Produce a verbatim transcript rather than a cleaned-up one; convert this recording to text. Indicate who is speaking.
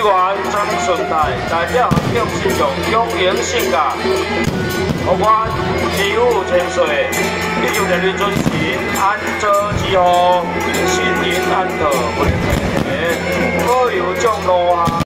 Speaker 1: 员张顺泰代表行业信用经营性格，务愿自负千岁，以求人民遵循安坐之后，信任安乐，不离不弃，保佑降落下。